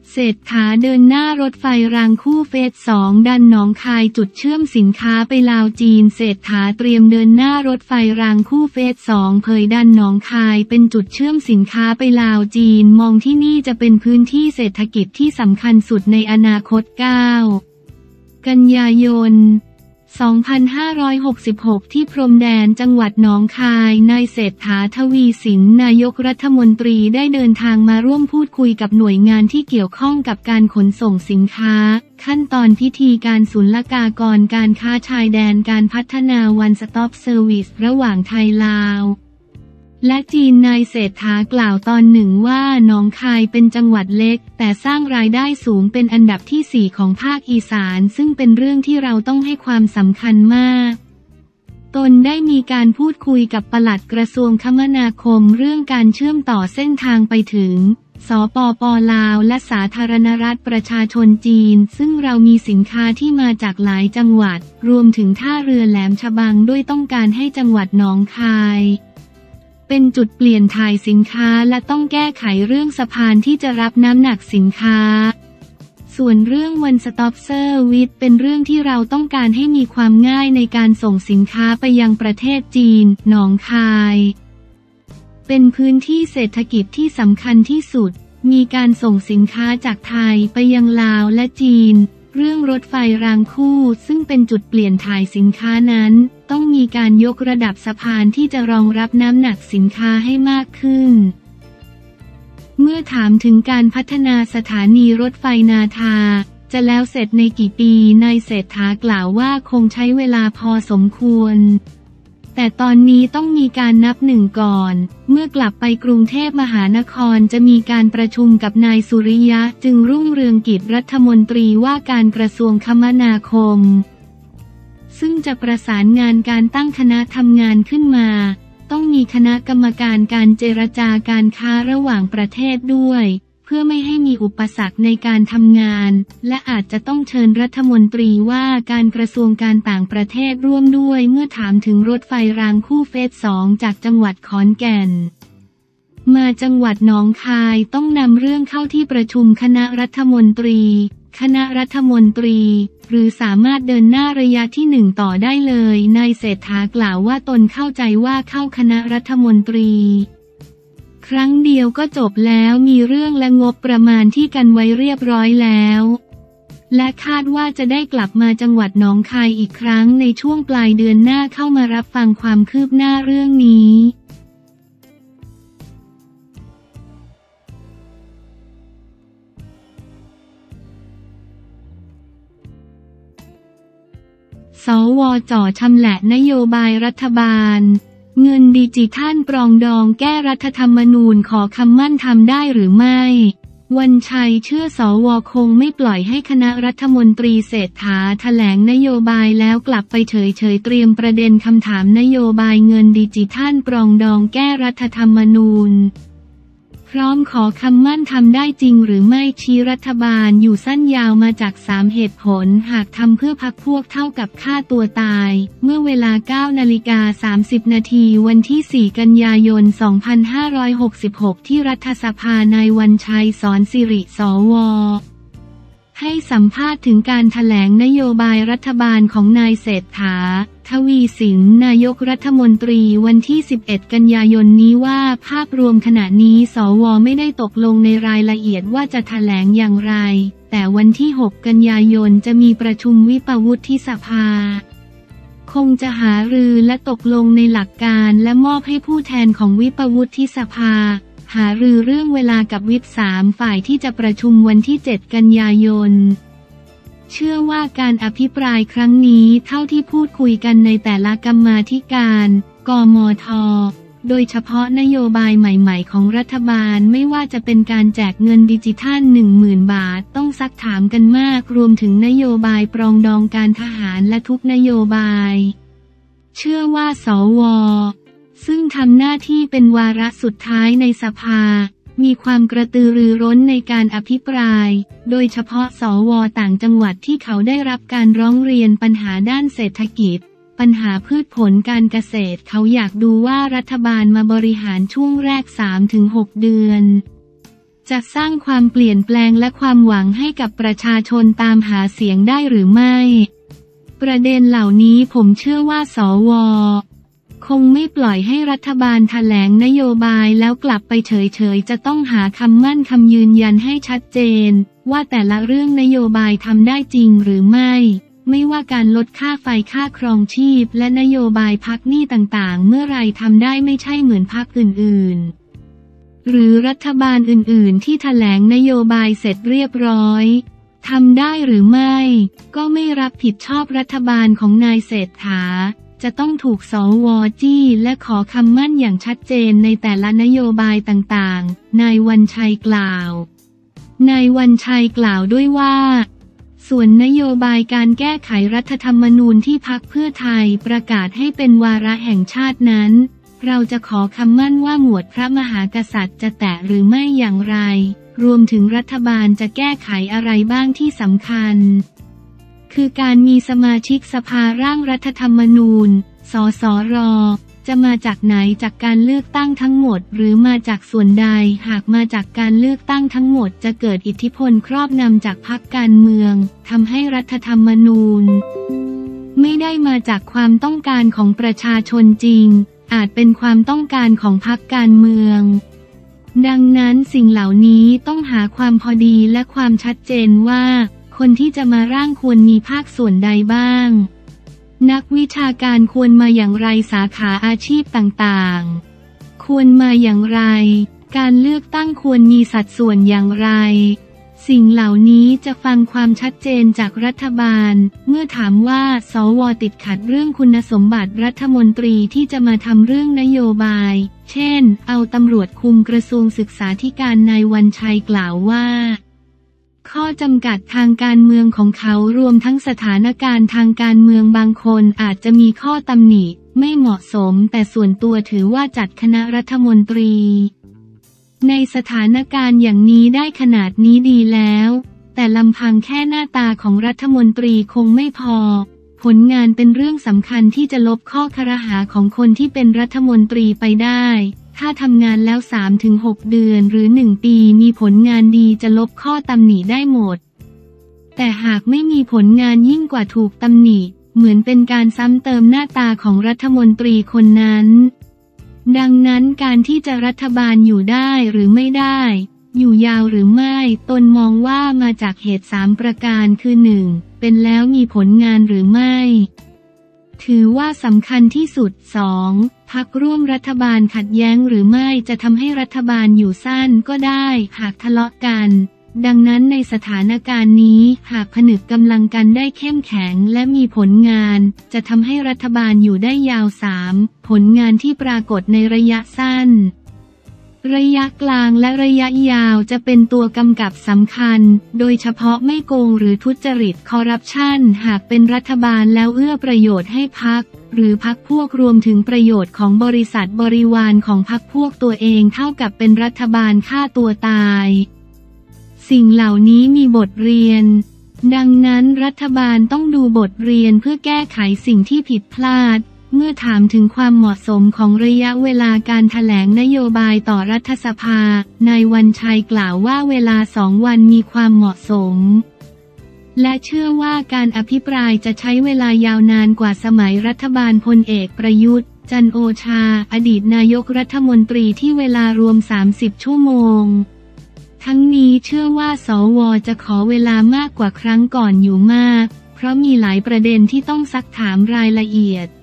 เศรษฐาเดินหน้ารถไฟรางคู่เฟส 2 ดันหนองคายจุดเชื่อมสินค้าไปลาวจีนเศรษฐาเตรียมเดินหน้ารถไฟรางคู่เฟส 2 เผยดันหนองคายเป็นจุดเชื่อมสินค้าไปลาวจีนมองที่นี่จะเป็นพื้นที่เศรษฐกิจที่สำคัญสุดในอนาคต 9 กันยายน 2566 ที่พรมแดนจังหวัดหนองคายนายเศรษฐาทวีสินนายกรัฐมนตรีได้เดินทางมาร่วมพูดคุยกับหน่วยงานที่เกี่ยวข้องกับการขนส่งสินค้าขั้นตอนพิธีการศุลกากรการค้าชายแดนการพัฒนา One Stop Service ระหว่างไทยลาวและจีนนายเศรษฐากล่าวตอนหนึ่งว่าหนองคายเป็นจังหวัดเล็กแต่สร้างรายได้สูงเป็นอันดับที่ 4 ของภาคอีสานซึ่งเป็นเรื่องที่เราต้องให้ความสำคัญมากตนได้มีการพูดคุยกับปลัดกระทรวงคมนาคมเรื่องการเชื่อมต่อเส้นทางไปถึงสปป.ลาวและสาธารณรัฐประชาชนจีนซึ่งเรามีสินค้าที่มาจากหลายจังหวัดรวมถึงท่าเรือแหลมฉบังด้วยต้องการให้จังหวัดหนองคายเป็นจุดเปลี่ยนถ่ายสินค้าและต้องแก้ไขเรื่องสะพานที่จะรับน้ำหนักสินค้าส่วนเรื่อง One Stop Service เป็นเรื่องที่เราต้องการให้มีความง่ายในการส่งสินค้าไปยังประเทศจีนหนองคายเป็นพื้นที่เศรษฐกิจที่สำคัญที่สุดมีการส่งสินค้าจากไทยไปยังลาวและจีนเรื่องรถไฟรางคู่ซึ่งเป็นจุดเปลี่ยนถ่ายสินค้านั้นต้องมีการยกระดับสะพานที่จะรองรับน้ำหนักสินค้าให้มากขึ้นเมื่อถามถึงการพัฒนาสถานีรถไฟนาทาจะแล้วเสร็จในกี่ปีนายเศรษฐากล่าวว่าคงใช้เวลาพอสมควรแต่ตอนนี้ต้องมีการนับหนึ่งก่อนเมื่อกลับไปกรุงเทพมหานครจะมีการประชุมกับนายสุริยะจึงรุ่งเรืองกิจรัฐมนตรีว่าการกระทรวงคมนาคมซึ่งจะประสานงานการตั้งคณะทำงานขึ้นมาต้องมีคณะกรรมการการเจรจาการค้าระหว่างประเทศด้วยเพื่อไม่ให้มีอุปสรรคในการทำงานและอาจจะต้องเชิญรัฐมนตรีว่าการกระทรวงการต่างประเทศร่วมด้วยเมื่อถามถึงรถไฟรางคู่เฟส 2 จากจังหวัดขอนแก่นมาจังหวัดหนองคายต้องนำเรื่องเข้าที่ประชุมคณะรัฐมนตรีหรือสามารถเดินหน้าระยะที่ 1ต่อได้เลยนายเศรษฐากล่าวว่าตนเข้าใจว่าเข้าคณะรัฐมนตรีครั้งเดียวก็จบแล้วมีเรื่องและงบประมาณที่กันไว้เรียบร้อยแล้วและคาดว่าจะได้กลับมาจังหวัดหนองคายอีกครั้งในช่วงปลายเดือนหน้าเข้ามารับฟังความคืบหน้าเรื่องนี้สว.จ่อชำแหละนโยบายรัฐบาลเงินดิจิทัลปรองดองแก้รัฐธรรมนูญขอคำมั่นทำได้หรือไม่วันชัยเชื่อสว.คงไม่ปล่อยให้คณะรัฐมนตรีเศรษฐาแถลงนโยบายแล้วกลับไปเฉยเตรียมประเด็นคำถามนโยบายเงินดิจิทัลปรองดองแก้รัฐธรรมนูญพร้อมขอคำมั่นทำได้จริงหรือไม่ชี้รัฐบาลอยู่สั้นยาวมาจาก3เหตุผลหากทำเพื่อพรรคพวกเท่ากับฆ่าตัวตายเมื่อเวลา 9:30 นาทีวันที่ 4 กันยายน 2566 ที่รัฐสภานายวันชัยสอนสิริสว.ให้สัมภาษณ์ถึงการแถลงนโยบายรัฐบาลของนายเศรษฐาทวีสินนายกรัฐมนตรีวันที่ 11 กันยายนนี้ว่าภาพรวมขณะนี้สว.ไม่ได้ตกลงในรายละเอียดว่าจะแถลงอย่างไรแต่วันที่ 6 กันยายนจะมีประชุมวิปวุฒิสภาคงจะหารือและตกลงในหลักการและมอบให้ผู้แทนของวิปวุฒิสภาหารือเรื่องเวลากับวิป3ฝ่ายที่จะประชุมวันที่ 7 กันยายนเชื่อว่าการอภิปรายครั้งนี้เท่าที่พูดคุยกันในแต่ละกรรมาธิการกมธ.โดยเฉพาะนโยบายใหม่ๆของรัฐบาลไม่ว่าจะเป็นการแจกเงินดิจิทัล 10,000 บาทต้องซักถามกันมากรวมถึงนโยบายปรองดองการทหารและทุกนโยบายเชื่อว่าสว.ซึ่งทำหน้าที่เป็นวาระสุดท้ายในสภามีความกระตือรือร้นในการอภิปรายโดยเฉพาะสว.ต่างจังหวัดที่เขาได้รับการร้องเรียนปัญหาด้านเศรษฐกิจปัญหาพืชผลการเกษตรเขาอยากดูว่ารัฐบาลมาบริหารช่วงแรก 3-6 เดือนจะสร้างความเปลี่ยนแปลงและความหวังให้กับประชาชนตามหาเสียงได้หรือไม่ประเด็นเหล่านี้ผมเชื่อว่าสว.คงไม่ปล่อยให้รัฐบาลแถลงนโยบายแล้วกลับไปเฉยๆจะต้องหาคำมั่นคำยืนยันให้ชัดเจนว่าแต่ละเรื่องนโยบายทำได้จริงหรือไม่ว่าการลดค่าไฟค่าครองชีพและนโยบายพักหนี้ต่างๆเมื่อไรทำได้ไม่ใช่เหมือนพรรคอื่นๆหรือรัฐบาลอื่นๆที่แถลงนโยบายเสร็จเรียบร้อยทำได้หรือไม่ก็ไม่รับผิดชอบรัฐบาลของนายเศรษฐาจะต้องถูกสว.จี้และขอคำมั่นอย่างชัดเจนในแต่ละนโยบายต่างๆนายวันชัยกล่าวนายวันชัยกล่าวด้วยว่าส่วนนโยบายการแก้ไขรัฐธรรมนูญที่พรรคเพื่อไทยประกาศให้เป็นวาระแห่งชาตินั้นเราจะขอคำมั่นว่าหมวดพระมหากษัตริย์จะแตะหรือไม่อย่างไรรวมถึงรัฐบาลจะแก้ไขอะไรบ้างที่สำคัญคือการมีสมาชิกสภาร่างรัฐธรรมนูญสสร.จะมาจากไหนจากการเลือกตั้งทั้งหมดหรือมาจากส่วนใดหากมาจากการเลือกตั้งทั้งหมดจะเกิดอิทธิพลครอบงำจากพรรคการเมืองทำให้รัฐธรรมนูญไม่ได้มาจากความต้องการของประชาชนจริงอาจเป็นความต้องการของพรรคการเมืองดังนั้นสิ่งเหล่านี้ต้องหาความพอดีและความชัดเจนว่าคนที่จะมาร่างควรมีภาคส่วนใดบ้างนักวิชาการควรมาอย่างไรสาขาอาชีพต่างๆควรมาอย่างไรการเลือกตั้งควรมีสัดส่วนอย่างไรสิ่งเหล่านี้จะฟังความชัดเจนจากรัฐบาลเมื่อถามว่าสว.ติดขัดเรื่องคุณสมบัติรัฐมนตรีที่จะมาทำเรื่องนโยบายเช่นเอาตำรวจคุมกระทรวงศึกษาธิการนายวันชัยกล่าวว่าข้อจำกัดทางการเมืองของเขารวมทั้งสถานการณ์ทางการเมืองบางคนอาจจะมีข้อตำหนิไม่เหมาะสมแต่ส่วนตัวถือว่าจัดคณะรัฐมนตรีในสถานการณ์อย่างนี้ได้ขนาดนี้ดีแล้วแต่ลำพังแค่หน้าตาของรัฐมนตรีคงไม่พอผลงานเป็นเรื่องสำคัญที่จะลบข้อครหาของคนที่เป็นรัฐมนตรีไปได้ถ้าทำงานแล้ว 3-6 เดือนหรือ1 ปีมีผลงานดีจะลบข้อตำหนิได้หมดแต่หากไม่มีผลงานยิ่งกว่าถูกตำหนิเหมือนเป็นการซ้ำเติมหน้าตาของรัฐมนตรีคนนั้นดังนั้นการที่จะรัฐบาลอยู่ได้หรือไม่ได้อยู่ยาวหรือไม่ตนมองว่ามาจากเหตุ3 ประการคือ 1. เป็นแล้วมีผลงานหรือไม่ถือว่าสำคัญที่สุด 2. พรรคร่วมรัฐบาลขัดแย้งหรือไม่จะทำให้รัฐบาลอยู่สั้นก็ได้หากทะเลาะกันดังนั้นในสถานการณ์นี้หากผนึกกำลังกันได้เข้มแข็งและมีผลงานจะทำให้รัฐบาลอยู่ได้ยาว 3. ผลงานที่ปรากฏในระยะสั้นระยะกลางและระยะยาวจะเป็นตัวกำกับสำคัญโดยเฉพาะไม่โกงหรือทุจริตคอร์รัปชันหากเป็นรัฐบาลแล้วเอื้อประโยชน์ให้พรรคหรือพรรคพวกรวมถึงประโยชน์ของบริษัทบริวารของพรรคพวกตัวเองเท่ากับเป็นรัฐบาลฆ่าตัวตายสิ่งเหล่านี้มีบทเรียนดังนั้นรัฐบาลต้องดูบทเรียนเพื่อแก้ไขสิ่งที่ผิดพลาดเมื่อถามถึงความเหมาะสมของระยะเวลาการแถลงนโยบายต่อรัฐสภานายวันชัยกล่าวว่าเวลา2 วันมีความเหมาะสมและเชื่อว่าการอภิปรายจะใช้เวลายาวนานกว่าสมัยรัฐบาลพลเอกประยุทธ์จันทร์โอชาอดีตนายกรัฐมนตรีที่เวลารวม30 ชั่วโมงทั้งนี้เชื่อว่าสว.จะขอเวลามากกว่าครั้งก่อนอยู่มากเพราะมีหลายประเด็นที่ต้องซักถามรายละเอียด